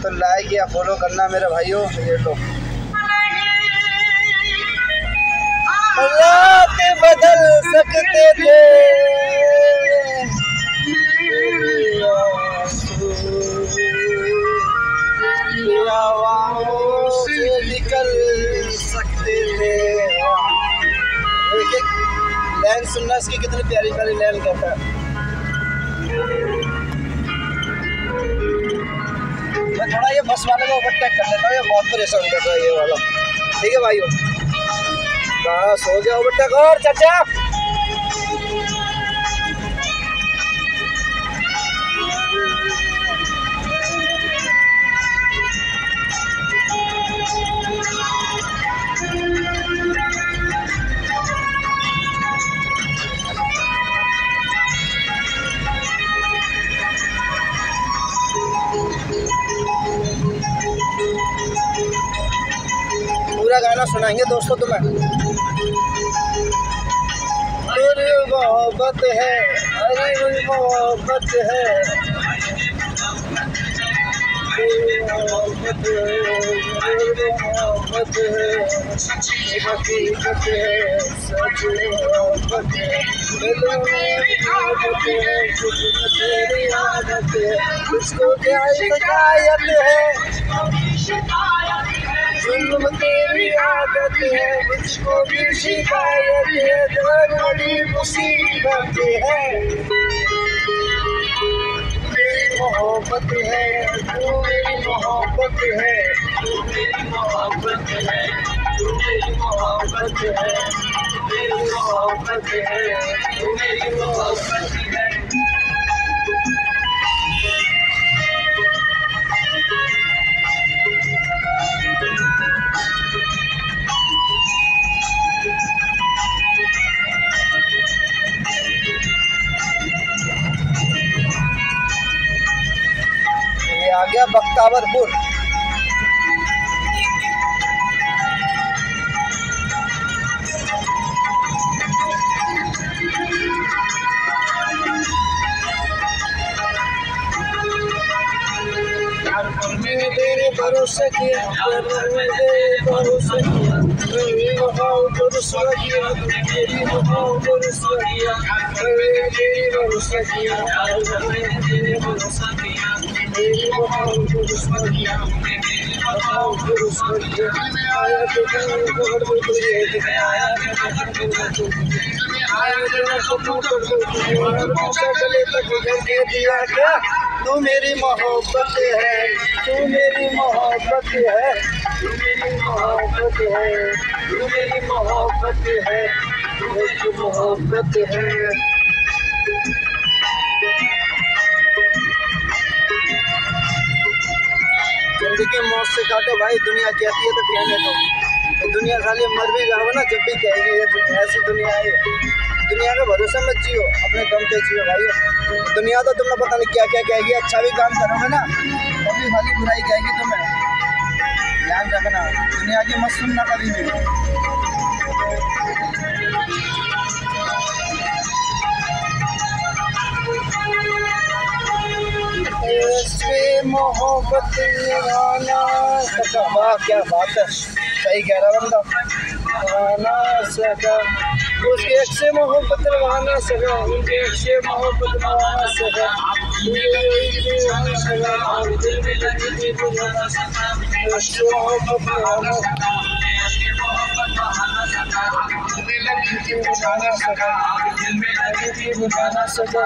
तो लाइक या फॉलो करना मेरे भाइयों। ये लो रात बदल सकते थे से निकल सकते थे। लाइन सुनना इसकी कितनी प्यारी प्यारी लाइन कहता है। मैं थोड़ा ये बस वाले को ओवरटेक कर लेता हूँ, ये बहुत परेशान कर रहा है ये वाला। ठीक है भाइयों, बस हो गया ओवरटेक। और चाचा पूरा गाना सुनाएंगे दोस्तों तुम्हें। अरे मोहब्बत है, अरे मोहब्बत है, मोहब्बत है, हकीकत है, सच मोहब्बत है, दिलों में मोहब्बत है, तेरी आदत है, उसको क्या शिकायत है, जुल्म तेरी आदत है, मुझको भी शिकायत है, दर्द बड़ी मुसीबत है, मेरी मोहब्बत है, तू मेरी मोहब्बत है, तू मेरी मोहब्बत है, तू मेरी मोहब्बत है, मेरी मोहब्बत है, तू मेरी मोहब्बत है। आ गया बख्तावरपुर। मैंने तेरे भरोसे किया, तेरे भरोसे किया, मेरी मोहब्बत रुसवा किया, तेरी मोहब्बत रुसवा किया, तेरी भरोसा किया, तेरे भरोसा किया, मेरी मोहब्बत रुसवा किया, मोहब्बत रुसवा किया, आया तो गले तक दे दिया क्या, तू मेरी मोहब्बत है, तू मेरी मोहब्बत है, तू मेरी मोहब्बत है, तू मेरी मोहब्बत है, तू मेरी मोहब्बत है। जिंदगी मौत से काटो भाई, दुनिया कहती है तो कहने दो, दुनिया खाली मर भी जाओ ना जब भी कहेगी ये ऐसी दुनिया है। दुनिया के भरोसे मत जियो, अपने दम पे जियो भाई। दुनिया तो तुम्हें पता नहीं क्या क्या कहेगी, अच्छा भी काम करोगे ना कभी खाली बुराई कहेगी तुम्हें, ध्यान रखना। दुनिया की मत सुनना कभी भी। मोहब्बत निभाना सका, वाह क्या बात है, सही कह रहा बंदा, निभाना सका उसके एक से मोहब्बत निभाना सका, उनके एक से मोहब्बत निभाना सका, दिल में लगी थी बुझाना सका, मोहब्बत निभाना सका, बुझाना सका, दिल में लगी थी बुझाना सका,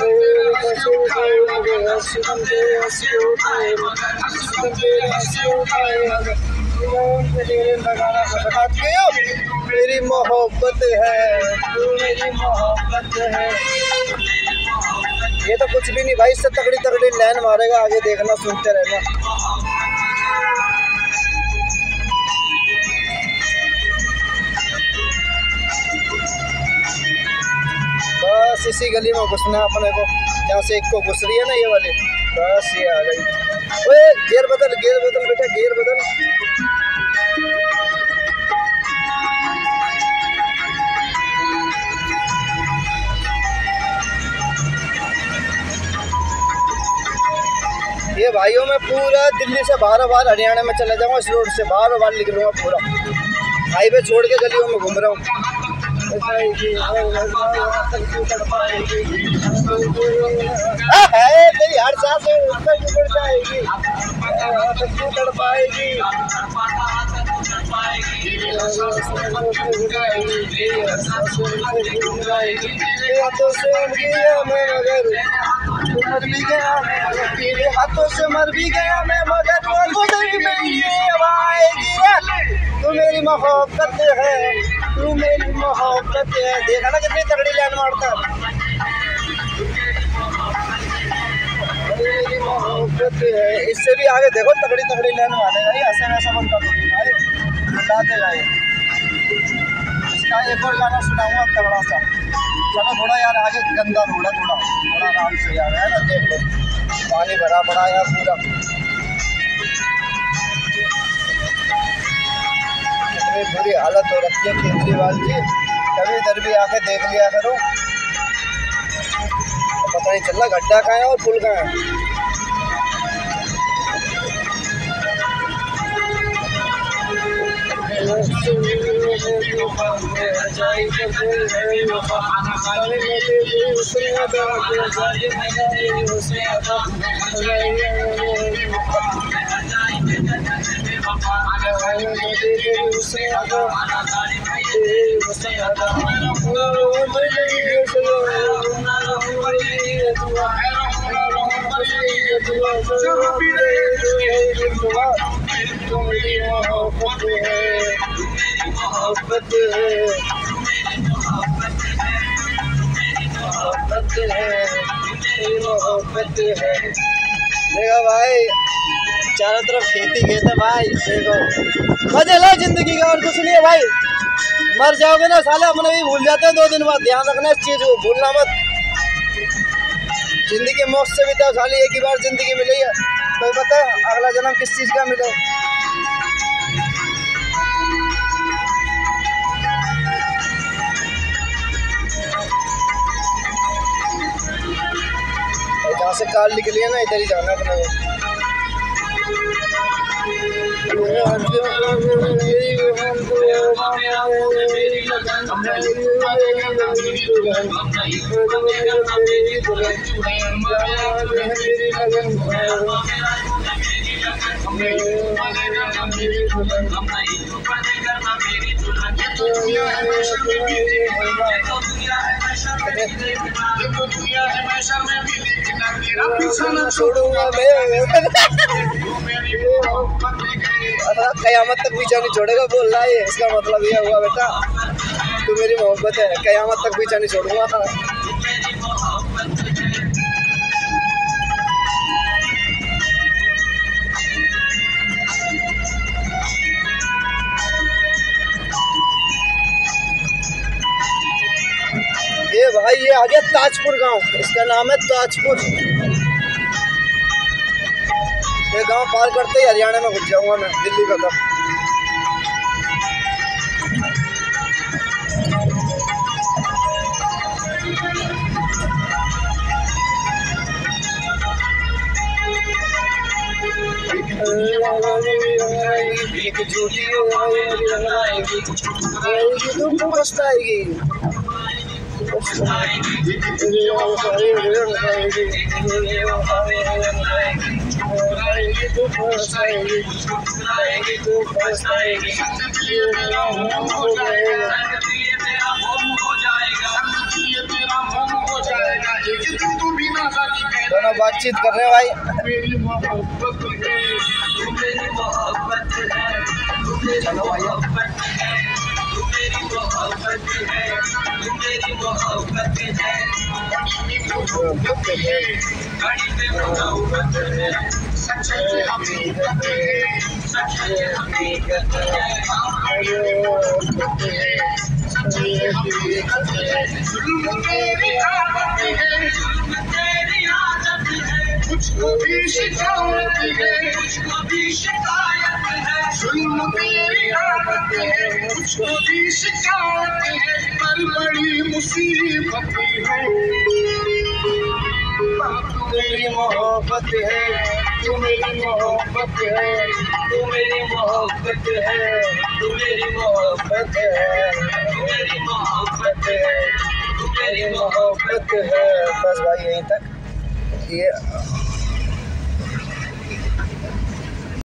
मेरी मोहब्बत है, तू मेरी मोहब्बत है। ये तो कुछ भी नहीं भाई, इससे तगड़ी तगड़ी लाइन मारेगा, आगे देखना, सुनते रहना। बस इसी गली में घुसना अपने को, जहाँ से एक को घुस रही है ना ये वाली, बस ये आ गई। ओए गियर बदल बेटा, गियर बदल। ये भाइयों में पूरा पूरा दिल्ली से बार हरियाणा में चला जाऊँगा, इस रोड से बार निकलूँगा, पूरा हाईवे छोड़ के गलियों में घूम रहा हूँ। मेरी हर सांस ऊपर जाएगी, तड़पाएगी। हाथों से मर भी गया मैं, मगर तू मेरी मोहब्बत है, तू मेरी मोहब्बत है। देखा ना कितनी तगड़ी लाइन मारता है। मेरी मोहब्बत है, इससे भी आगे देखो तगड़ी लाइन मारेगा ये, ऐसा वैसा बनता तो बताते ये। इसका एक और गाना सुनाऊंगा तगड़ा सा। चलो थोड़ा यार आगे गंदा रोड है, थोड़ा आराम से यार, है ना। देख लो पानी भरा पड़ा यार पूरा, कितनी बुरी हालत हो रखी है केजरीवाल की। कभी इधर भी आके देख लिया करो, पता नहीं चल रहा गड्ढा कहाँ है और पुल कहाँ है। देखो भाई चारों तरफ खेती खेत है भाई, देखो मजे लो जिंदगी का, और कुछ नहीं है भाई। मर जाओगे ना साले, अपने भी भूल जाते हैं 2 दिन बाद। ध्यान रखना इस चीज को, भूलना मत। जिंदगी मौत से बिताओ साले, एक ही बार जिंदगी मिली है, कोई पता है अगला जन्म किस चीज का मिले। जहाँ से कार निकली है ना, इधर ही जाना अपने को। छोड़ूंगा मैं, कयामत तक पीछा नहीं छोड़ेगा बोल रहा है, इसका मतलब ये हुआ बेटा तू मेरी मोहब्बत है, कयामत तक पीछा नहीं छोड़ूंगा। ये भाई ये आ गया ताजपुर गांव, इसका नाम है ताजपुर। ये गांव पार करते ही हरियाणा में घुस जाऊंगा मैं, दिल्ली खत्म। एक झूठी तुमको पछताएगी, दोनों बातचीत कर रहे हैं भाई। चलो भैया मुझको भी शिकायत है, मुझको भी शिकायत है, जुल्म तेरी आदत है, मुझको भी शिकायत है, पर बड़ी मुसीबत है। तेरी मोहब्बत है, तू मेरी मोहब्बत है, तू मेरी मोहब्बत है, तू मेरी मोहब्बत है, तू मेरी मोहब्बत है, तू मेरी मोहब्बत है। बस भाई यहीं तक ये